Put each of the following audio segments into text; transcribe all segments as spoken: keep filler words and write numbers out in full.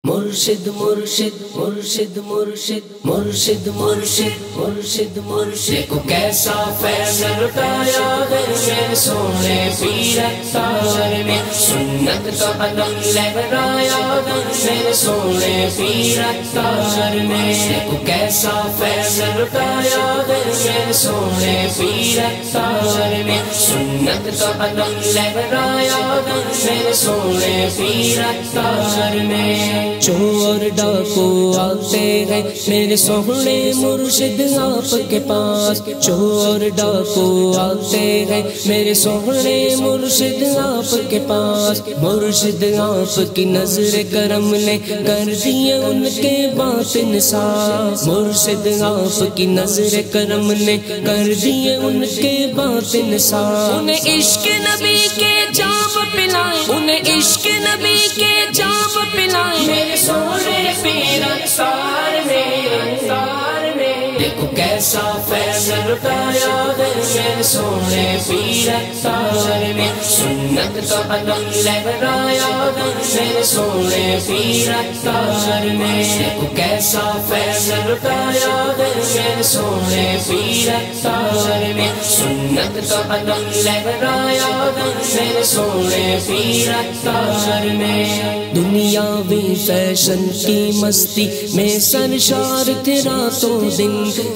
مرشد مرشد مرشد مرشد مرشد مرشد مرشد مرشد کو کیسا فیض لٹایا ہے میرے سونے پیر تاج نے، سنت کا علم لہرایا ہے میرے سونے پیر تاج نے، کو کیسا فیض لٹایا ہے میرے سونے پیر تاج نے، سنت کا علم لہرایا ہے میرے سونے پیر تاج نے۔ چور ڈاکو آتے ہیں میرے سونے مرشد آپ کے پاس، چور ڈاکو آتے ہیں میرے سونے مرشد آپ کے پاس، مرشد آپ کی نظر کرم نے کر دیے ان کے باطن صاف، مرشد آپ کی نظر کرم نے کر دیے ان کے باطن صاف، انہیں عشق نبی کے جام پلائے، انہیں عشق نبی کے جام پلائے میرے سونے پیر انصار نے، انصار نے، دیکھو کیسا فیض لٹایا ہے میرے سونے پیر تاج نے، سنت کا علم لہرایا ہے میرے سونے پیر تاج نے، دیکھو کیسا فیض لٹایا ہے میرے سونے پیر تاج نے، سنت کا علم لہرایا ہے میرے سونے پیر تاج نے۔ دنیاوی فیشن کی مستی میں سرشار تھے راتوں دن،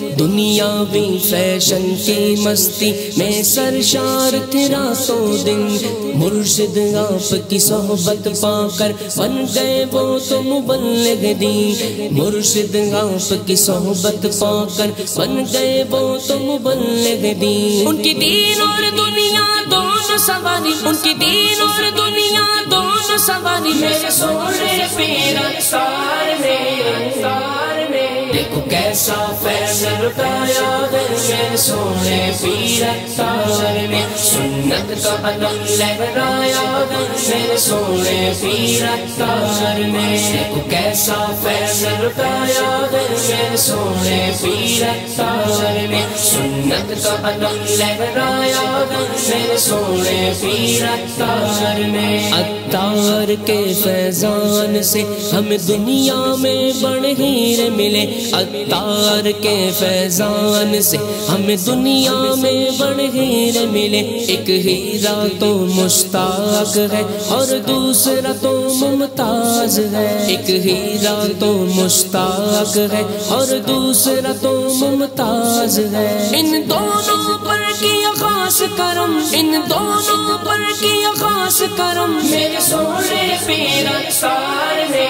دنیاوی فیشن کی مستی میں سرشار تھے راتوں دن، مرشد آپ کی صحبت پا کر بن گئے وہ تو مبلغ دین، مرشد آپ کی صحبت پا کر بن گئے وہ تو مبلغ دین، ان کی دین اور دنیا دونوں سواری، ان کی دین اور دنیا دونوں سواری میرے سونے پیر انصار نے، انصار نے، دیکھو کیسا فیض لٹایا ہے میرے سونے پیر تاج نے، سنت کا علم لہرایا ہے میرے سونے پیر تاج نے، دیکھو کیسا فیض لٹایا ہے میرے سونے پیر تاج نے، سنت کا علم لہرایا ہے میرے سونے پیر تاج نے۔ عطار کے فیضان سے ہمیں دنیا میں بڑے ہیرے ملے، عطار کے فیضان سے ہمیں دنیا میں بڑے ہیرے ملے، ایک ہیرا تو مشتاق ہے اور دوسرا تو ممتاز ہے، ایک ہیرا تو مشتاق ہے اور دوسرا تو ممتاز ہے، ان دونوں پر کیا خاص کرم، ان دونوں پر کیا خاص کرم میرے سونے پیر انصار نے،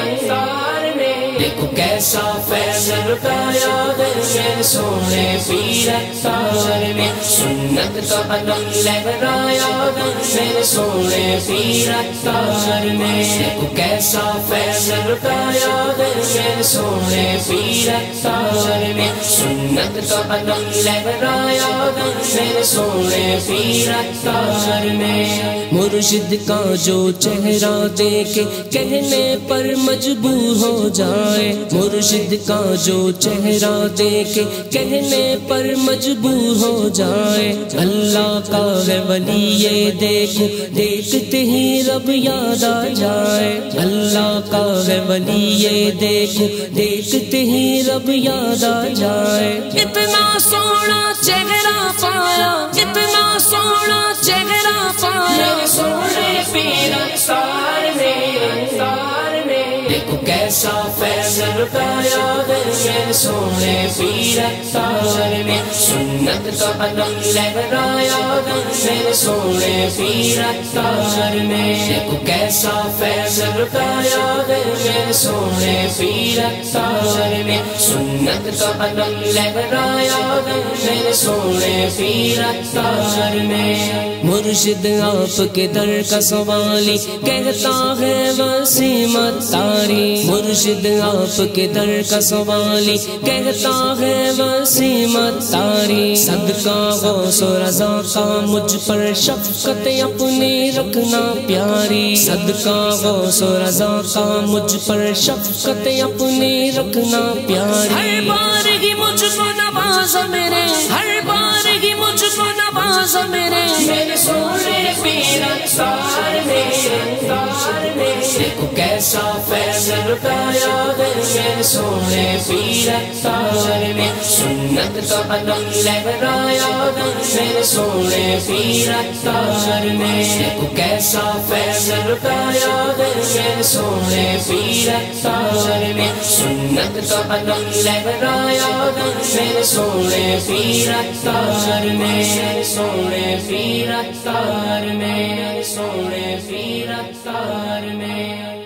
انصار نے، دیکھو کیسا فیض لٹایا ہے میرے سونے پیر تاج نے، سنت کا علم لہرایا ہے میرے سونے پیر تاج نے، دیکھو کیسا فیض لٹایا ہے میرے سونے پیر تاج نے، سنت کا علم لہرایا ہے میرے سونے پیر تاج نے۔ مرشد کا جو چہرہ دیکھے کہنے پر مجبور ہو جائے، مرشد کا جو چہرہ دیکھے کہنے پر مجبور ہو جائے، اللہ کا ہے ولی یہ دیکھو دیکھتے ہی رب یاد آ جائے، اللہ کا ہے ولی یہ دیکھو دیکھتے ہی رب یاد آ جائے، اتنا سونا چہرہ پایا، اتنا سونا چہرہ پایا سونے پیر انصار نے، انصار نے، دیکھو کیسا فیض لٹایا ہے میرے سونے پیر تاج نے، سنت کا علم لہرایا ہے میرے سونے پیر تاج نے، دیکھو کیسا فیض لٹایا ہے میرے سونے پیر تاج نے، سنت کا علم لہرایا ہے میرے سونے پیر تاج نے۔ مرشد آپ کے در کا سوالی کہتا ہے وسیم اتاری، مرشد آپ کے در کا سوالی کہتا ہے وسیم اتاری، صدقہ غوث و رضا کا مجھ پر شفقت اپنی رکھنا پیاری، صدقہ غوث و رضا کا مجھ پر شفقت اپنی رکھنا پیاری، ہر بار ہی مجھ کو نواز میرے، ہر بار ہی مجھ کو نواز تازہ میرے میرے سونے پیر تار نے تار نے دیکھو کیسا فیض لٹایا ہے میرے سونے پیر تار نے سنت کا علم لہرایا ہے میرے سونے پیر تار نے دیکھو کیسا فیض لٹایا ہے میرے سونے پیر تار نے سنت کا علم لہرایا ہے میرے سونے پیر تار نے سونے پیر تار نے سونے پیر تار نے